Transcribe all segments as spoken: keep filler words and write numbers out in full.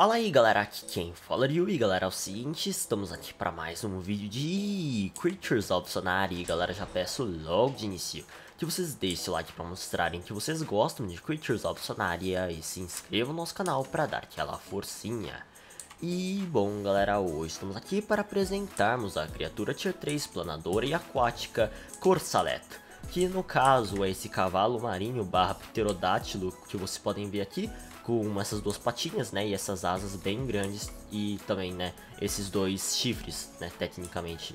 Fala aí galera, aqui quem fala é o Yui, galera, é o seguinte, estamos aqui para mais um vídeo de Creatures of Sonari. Galera, já peço logo de início que vocês deixem o like para mostrarem que vocês gostam de Creatures of Sonaria e se inscrevam no nosso canal para dar aquela forcinha. E bom galera, hoje estamos aqui para apresentarmos a criatura Tier três planadora e aquática Corsalet, que no caso é esse cavalo marinho barra pterodátilo que vocês podem ver aqui, com essas duas patinhas, né, e essas asas bem grandes e também, né, esses dois chifres, né, tecnicamente.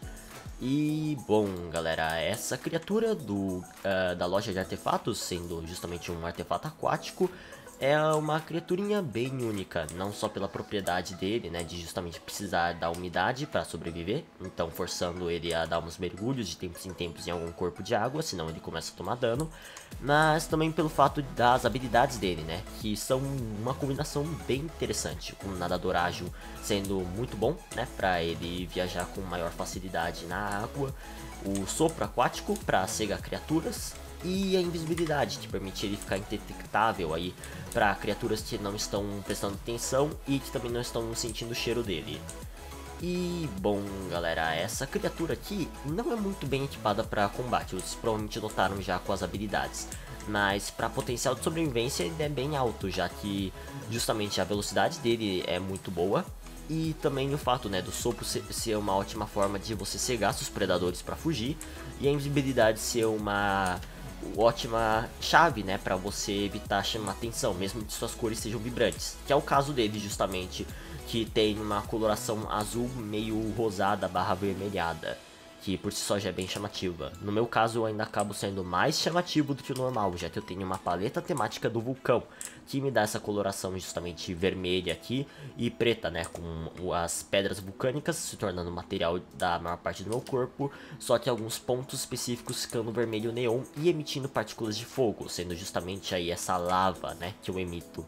E bom galera, essa criatura do, uh, da loja de artefatos, sendo justamente um artefato aquático, é uma criaturinha bem única, não só pela propriedade dele, né, de justamente precisar da umidade para sobreviver, então forçando ele a dar uns mergulhos de tempos em tempos em algum corpo de água, senão ele começa a tomar dano, mas também pelo fato das habilidades dele, né, que são uma combinação bem interessante, com o nadador ágil sendo muito bom, né, para ele viajar com maior facilidade na água, o sopro aquático para cegar criaturas, e a invisibilidade, que permite ele ficar indetectável aí para criaturas que não estão prestando atenção e que também não estão sentindo o cheiro dele. E bom galera, essa criatura aqui não é muito bem equipada para combate, vocês provavelmente notaram já com as habilidades, mas para potencial de sobrevivência ele é bem alto, já que justamente a velocidade dele é muito boa. E também o fato, né, do sopro ser uma ótima forma de você cegar seus predadores para fugir, e a invisibilidade ser uma ótima chave, né, para você evitar chamar atenção, mesmo que suas cores sejam vibrantes, que é o caso dele justamente, que tem uma coloração azul meio rosada barra avermelhada, que por si só já é bem chamativa. No meu caso eu ainda acabo sendo mais chamativo do que o normal, já que eu tenho uma paleta temática do vulcão, que me dá essa coloração justamente vermelha aqui e preta, né, com as pedras vulcânicas se tornando material da maior parte do meu corpo, só que alguns pontos específicos ficando vermelho neon e emitindo partículas de fogo, sendo justamente aí essa lava, né, que eu emito.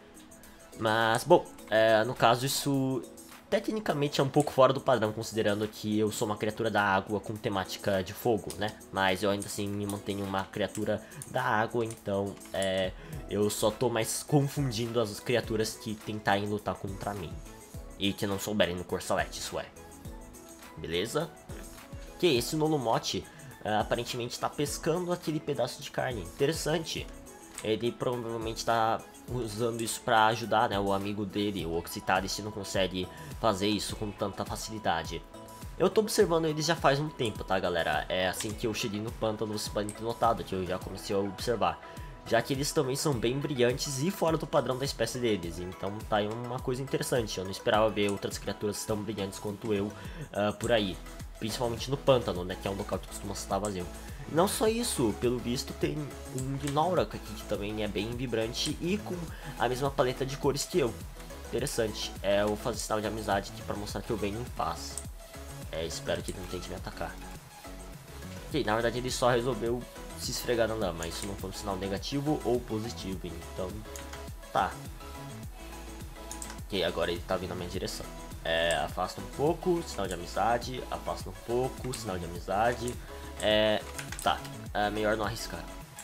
Mas, bom, é, no caso isso tecnicamente é um pouco fora do padrão, considerando que eu sou uma criatura da água com temática de fogo, né? Mas eu ainda assim me mantenho uma criatura da água, então é, eu só tô mais confundindo as criaturas que tentarem lutar contra mim. E que não souberem no Corsalet, isso é. Beleza? Que esse Nolomote uh, aparentemente tá pescando aquele pedaço de carne. Interessante. Ele provavelmente tá usando isso pra ajudar, né, o amigo dele, o Oxitaris, se não consegue fazer isso com tanta facilidade. Eu tô observando eles já faz um tempo, tá galera? É assim que eu cheguei no pântano, vocês podem ter notado que eu já comecei a observar. Já que eles também são bem brilhantes e fora do padrão da espécie deles, então tá aí uma coisa interessante. Eu não esperava ver outras criaturas tão brilhantes quanto eu uh, por aí. Principalmente no pântano, né, que é um local que costuma estar vazio. Não só isso, pelo visto tem um Gnolrak aqui que também é bem vibrante e com a mesma paleta de cores que eu. Interessante, é, eu vou fazer sinal de amizade aqui pra mostrar que eu venho em paz. É, espero que ele não tente me atacar. Ok, na verdade ele só resolveu se esfregar na lama, isso não foi um sinal negativo ou positivo, então tá. Ok, agora ele tá vindo na minha direção. É, afasta um pouco, sinal de amizade, afasta um pouco, sinal de amizade. É, tá, é melhor não arriscar.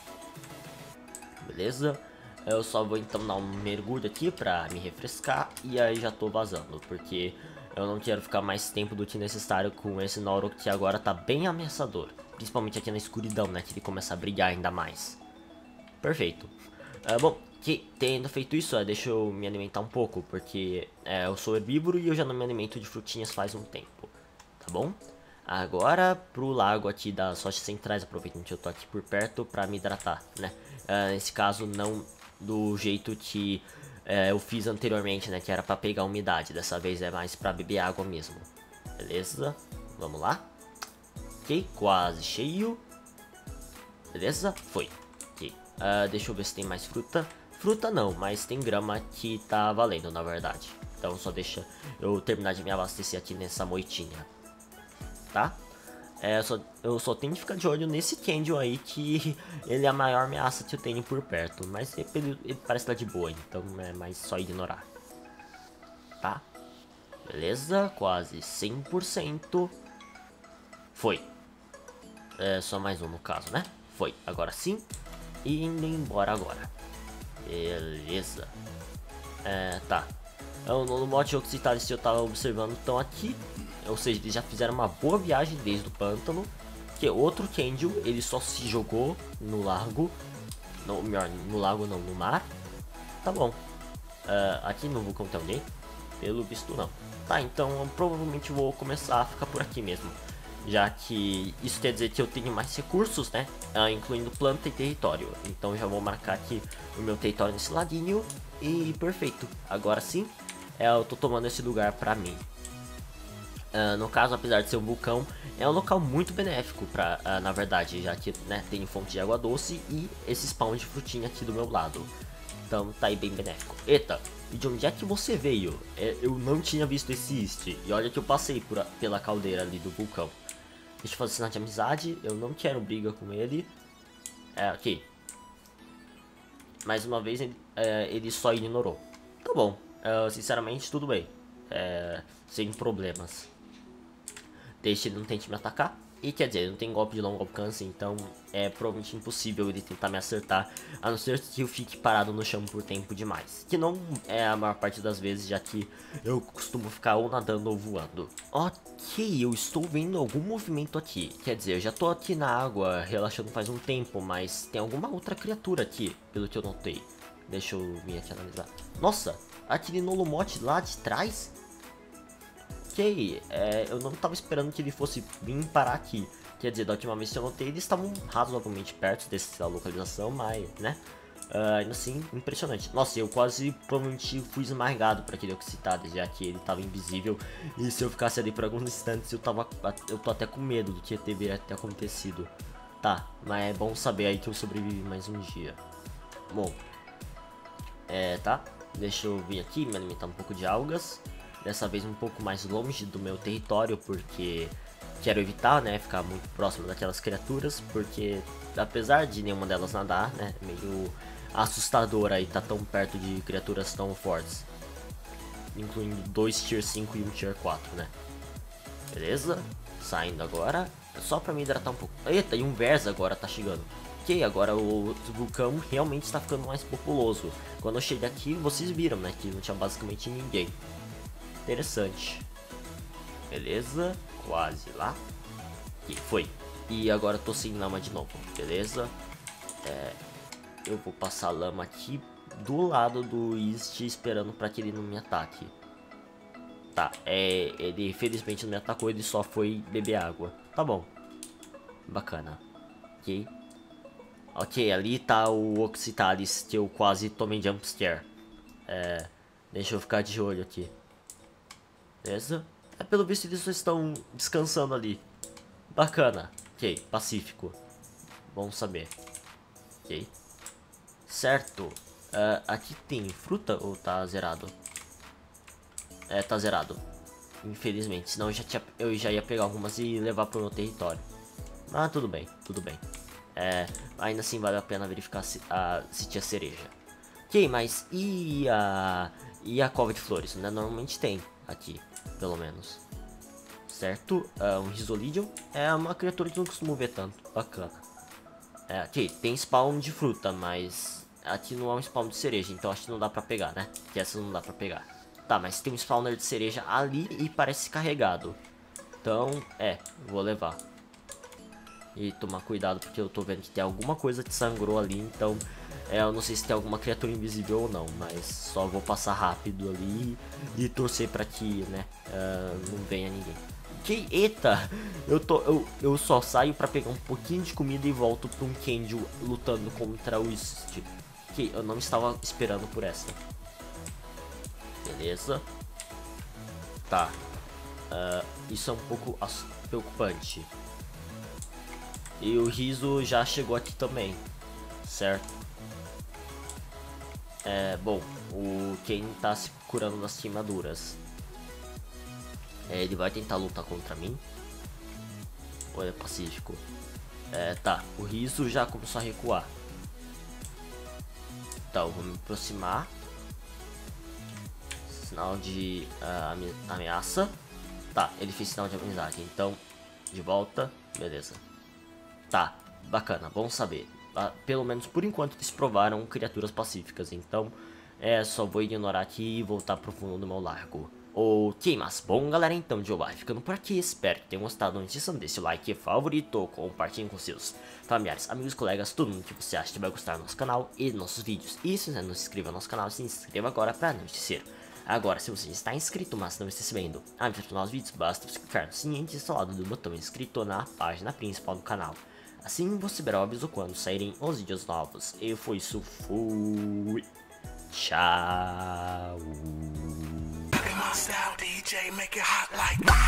Beleza? Eu só vou então dar um mergulho aqui pra me refrescar e aí já tô vazando, porque eu não quero ficar mais tempo do que necessário com esse Noro que agora tá bem ameaçador. Principalmente aqui na escuridão, né, que ele começa a brilhar ainda mais. Perfeito. É, bom, que tendo feito isso, é, deixa eu me alimentar um pouco, porque é, eu sou herbívoro e eu já não me alimento de frutinhas faz um tempo, tá bom? Agora pro lago aqui das rochas centrais, aproveitando que eu tô aqui por perto pra me hidratar, né? Uh, nesse caso não do jeito que uh, eu fiz anteriormente, né? Que era pra pegar umidade, dessa vez é mais pra beber água mesmo. Beleza? Vamos lá. Ok, quase cheio. Beleza? Foi. Ok, uh, deixa eu ver se tem mais fruta. Fruta não, mas tem grama que tá valendo na verdade. Então só deixa eu terminar de me abastecer aqui nessa moitinha. Tá? É, eu, só, eu só tenho que ficar de olho nesse Candial aí, que ele é a maior ameaça que eu tenho por perto. Mas ele, ele parece estar de boa, então é mais só ignorar. Tá? Beleza, quase cem por cento. Foi. É só mais um no caso, né? Foi, agora sim. E indo embora agora. Beleza. É, tá. O Nolomote e Oxytalis eu tava observando estão aqui. Ou seja, eles já fizeram uma boa viagem desde o pântano. Que outro Kenju, ele só se jogou no lago. Não, melhor, no lago não, no mar. Tá bom. Uh, aqui no vulcão tem alguém? Pelo visto não. Tá, então eu provavelmente vou começar a ficar por aqui mesmo. Já que isso quer dizer que eu tenho mais recursos, né? Uh, incluindo planta e território. Então já vou marcar aqui o meu território nesse ladinho. E perfeito. Agora sim, é, eu tô tomando esse lugar pra mim. Uh, no caso, apesar de ser um vulcão, é um local muito benéfico pra, uh, na verdade, já que, né, tem fonte de água doce e esse spawn de frutinha aqui do meu lado. Então tá aí bem benéfico. Eita, e de onde é que você veio? É, eu não tinha visto esse East. E olha que eu passei por a, pela caldeira ali do vulcão. Deixa eu fazer sinal de amizade. Eu não quero briga com ele. É, ok. Mais uma vez ele, é, ele só ignorou. Tá bom, uh, sinceramente tudo bem. É, sem problemas. Deixa ele não tente me atacar. E quer dizer, não tem golpe de longo alcance, então é provavelmente impossível ele tentar me acertar, a não ser que eu fique parado no chão por tempo demais. Que não é a maior parte das vezes, já que eu costumo ficar ou nadando ou voando. Ok, eu estou vendo algum movimento aqui. Quer dizer, eu já tô aqui na água relaxando faz um tempo, mas tem alguma outra criatura aqui, pelo que eu notei. Deixa eu vir aqui analisar. Nossa, aquele Nolomote lá de trás? Ok, é, eu não estava esperando que ele fosse vir parar aqui. Quer dizer, da última vez que eu notei, eles estavam razoavelmente perto dessa localização, mas, né, uh, ainda assim, impressionante. Nossa, eu quase, provavelmente, fui esmagado por aquele Oxytalis, já que ele estava invisível. E se eu ficasse ali por alguns instantes, eu, tava, eu tô até com medo do que deveria ter acontecido. Tá, mas é bom saber aí que eu sobrevivi mais um dia. Bom, é, tá, deixa eu vir aqui, me alimentar um pouco de algas. Dessa vez um pouco mais longe do meu território, porque quero evitar, né, ficar muito próximo daquelas criaturas, porque apesar de nenhuma delas nadar, né, é meio assustador aí estar tá tão perto de criaturas tão fortes. Incluindo dois tier cinco e um tier quatro, né. Beleza, saindo agora, só pra me hidratar um pouco. Eita, e um Versa agora tá chegando. Ok, agora o vulcão realmente está ficando mais populoso. Quando eu cheguei aqui, vocês viram, né, que não tinha basicamente ninguém. Interessante. Beleza, quase lá. E foi. E agora eu tô sem lama de novo, beleza? É, eu vou passar lama aqui do lado do East, esperando pra que ele não me ataque. Tá, é, ele felizmente não me atacou, ele só foi beber água. Tá bom. Bacana. Ok. Ok, ali tá o Oxytalis, que eu quase tomei jumpscare. É, deixa eu ficar de olho aqui. Beleza? É, pelo visto eles só estão descansando ali. Bacana. Ok, pacífico. Bom saber. Ok. Certo. Uh, aqui tem fruta ou tá zerado? É, tá zerado. Infelizmente. Senão eu já, tinha, eu já ia pegar algumas e levar pro meu território. Ah, tudo bem, tudo bem. É, ainda assim vale a pena verificar se, a, se tinha cereja. Ok, mas e a, e a cova de flores? Né? Normalmente tem aqui, pelo menos. Certo? Uh, um Risolidion é uma criatura que não costumo ver tanto. Bacana. É, ok, tem spawn de fruta, mas aqui não é um spawn de cereja, então acho que não dá pra pegar, né? Que essa não dá pra pegar. Tá, mas tem um spawner de cereja ali e parece carregado. Então, é, vou levar. E tomar cuidado porque eu tô vendo que tem alguma coisa que sangrou ali, então é, eu não sei se tem alguma criatura invisível ou não, mas só vou passar rápido ali e torcer pra que, né, uh, não venha ninguém. Que, eita, eu, tô, eu, eu só saio pra pegar um pouquinho de comida e volto pra um Kenju lutando contra o East. Que eu não estava esperando por essa. Beleza. Tá. Uh, isso é um pouco preocupante. E o Riso já chegou aqui também, certo? É, bom, o Ken tá se curando das queimaduras. É, ele vai tentar lutar contra mim. Ou é pacífico? É, tá, o Riso já começou a recuar. Então, vou me aproximar. Sinal de uh, ameaça. Tá, ele fez sinal de amizade, então, de volta, beleza. Tá, bacana, bom saber. Ah, pelo menos por enquanto eles provaram criaturas pacíficas, então É, só vou ignorar aqui e voltar pro fundo do meu largo. Ok, mas bom galera, então de vai ficando por aqui, espero que tenham gostado. Não esqueçam de deixar o like favorito, compartilhem com seus familiares, amigos, colegas, todo mundo que você acha que vai gostar do nosso canal e dos nossos vídeos. E se você não se inscreva no nosso canal, se inscreva agora para não esquecer. Agora, se você está inscrito, mas não está recebendo avisos dos nossos vídeos, basta você clicar no sininho instalado do botão inscrito na página principal do canal. Assim você verá o aviso quando saírem os vídeos novos. E foi isso, fui. Tchau. My style, D J, make it hot like